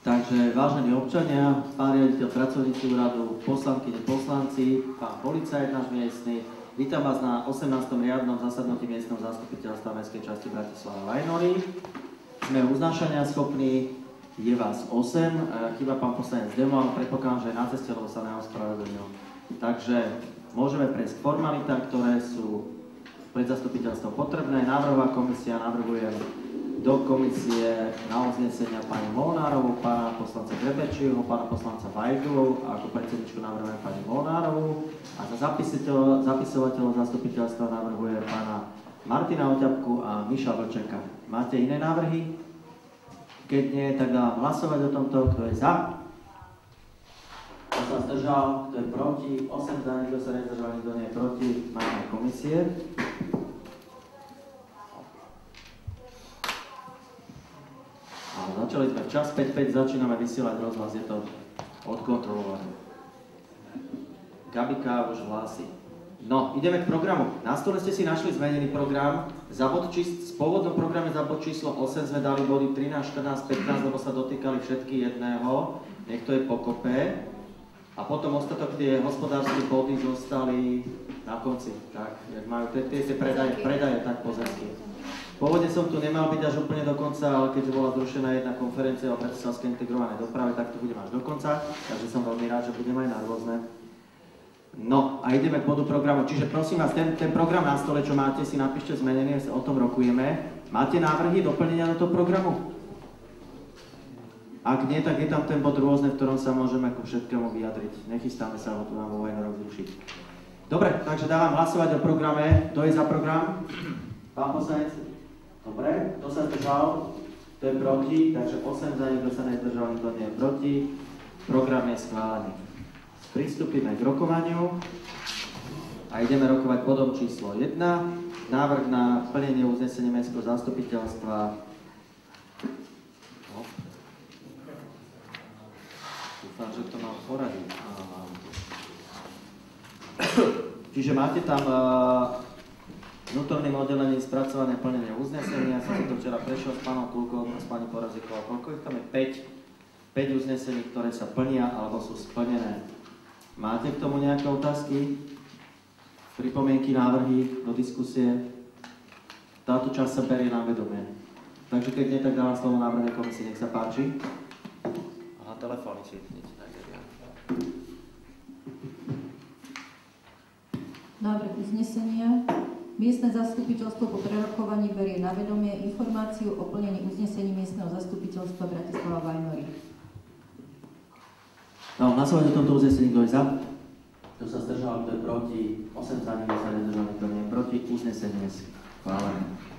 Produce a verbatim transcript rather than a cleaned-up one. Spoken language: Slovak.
Takže, vážení občania, pán riaditeľ, pracovníci úradu, poslankyne, poslanci, pán policajt náš miestny, vítam vás na osemnástom riadnom zasadnutí miestneho zastupiteľstva mestskej časti Bratislava Vajnory. Sme uznášania schopní, je vás osem, chýba pán poslanec Demo, ale predpokladám, že na ceste, lebo sa neospravedlnil. Takže môžeme prejsť k formalitám, ktoré sú pred zastupiteľstvom potrebné. Návrhová komisia navrhuje do komisie na uznesenia pani Molnárovú, pána poslanca Grebečiho, pána poslanca Vajdu, a ako predsedničku navrhuje pani Molnárovú a za zapisovateľov zastupiteľstva navrhuje pána Martina Oťapku a Miša Vlčeka. Máte iné návrhy? Keď nie, tak dám hlasovať o tomto, kto je za. Kto sa zdržal, kto je proti, osem za, nikto sa nezdržal, nikto nie je proti, máme komisie. Začali sme včas, päť päť, začíname vysielať rozhlas, je to odkontrolované. Gabika už hlási. No, ideme k programu. Na stole ste si našli zmenený program. Za bod čís... V pôvodnom programe za bod číslo osem sme dali body trinásť, štrnásť, pätnásť, lebo sa dotýkali všetky jedného. Nech to je pokope. A potom ostatok tie hospodárske body zostali na konci. Tak, jak majú tie, tie predaje, predaje, tak pozemky. Pôvodne som tu nemal byť až úplne do konca, ale keďže bola zrušená jedna konferencia o bratislavskej integrovanej doprave, tak tu budem až do konca, takže som veľmi rád, že budem aj na rôzne. No a ideme k bodu programu, čiže prosím vás, ten, ten program na stole, čo máte, si napíšte zmenený, o tom rokujeme. Máte návrhy, doplnenia do toho programu? Ak nie, tak je tam ten bod rôzne, v ktorom sa môžeme ku všetkému vyjadriť. Nechystáme sa ho tu na vo Vajnoroch zrušiť. Dobre, takže dávam hlasovať o programe. Kto je za program? Pán poslanec? Dobre, kto sa zdržal, kto je proti, takže osem za, nikto sa nezdržal, nikto nie je proti. Program je schválený. Pristúpime k rokovaniu a ideme rokovať bodom číslo jedna. Návrh na plnenie uznesenia mestského zastupiteľstva. No. Dúfam, že to mám v poradí. Čiže máte tam vnútorným oddelením spracované plnenie uznesenia. Som si to včera prešiel s pánom Kulkom a s pani Porazikovou. Koľko ich tam je? päť uznesení, ktoré sa plnia alebo sú splnené. Máte k tomu nejaké otázky? Pripomienky, návrhy do diskusie? Táto časť sa berie na vedomie. Takže keď nie, tak dávam slovo návrhnej komisii. Nech sa páči. Aha, telefóny čítniť. Návrh uznesenia. Miestne zastupiteľstvo po prerokovaní berie na vedomie informáciu o plnení uznesení miestneho zastupiteľstva Bratislava Vajnory. No, hlasovať o tomto uznesení, kto je za? Kto sa zdržal, kto je proti? osem za, nikto sa nezdržal, nikto nie je proti. Uznesenie je schválené.